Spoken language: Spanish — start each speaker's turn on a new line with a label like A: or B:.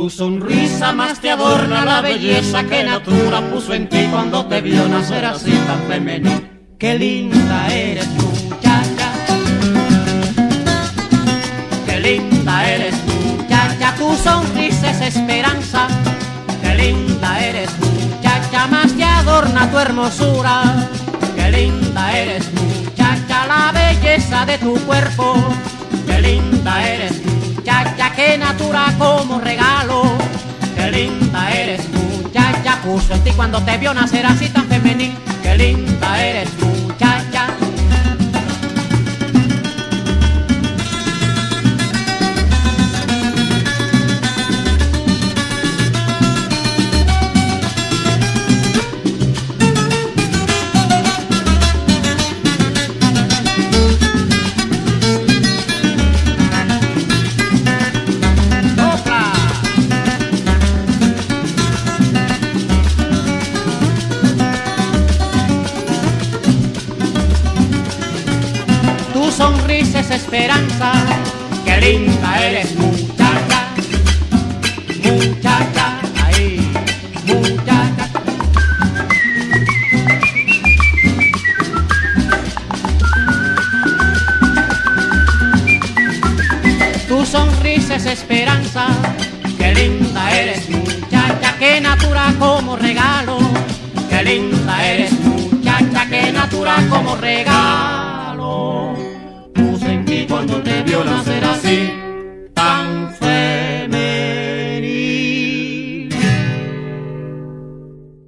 A: Tu sonrisa más te adorna la belleza que natura puso en ti cuando te vio nacer así tan femenino. Qué linda eres, muchacha. Qué linda eres, muchacha. Tu sonrisa es esperanza. Qué linda eres, muchacha. Más te adorna tu hermosura. Qué linda eres, muchacha. La belleza de tu cuerpo. Qué linda eres, muchacha. Qué natura como regalo. Qué linda eres, muchacha. Puso en ti cuando te vio nacer así tan femenil. Qué linda eres, muchacha. Tu sonrisa es esperanza. Qué linda eres, muchacha. Muchacha, ahí, muchacha. Tu sonrisa es esperanza. Qué linda eres, muchacha. Qué natura como regalo. Qué linda eres, muchacha. Qué natura como regalo. Cuando te vio nacer así.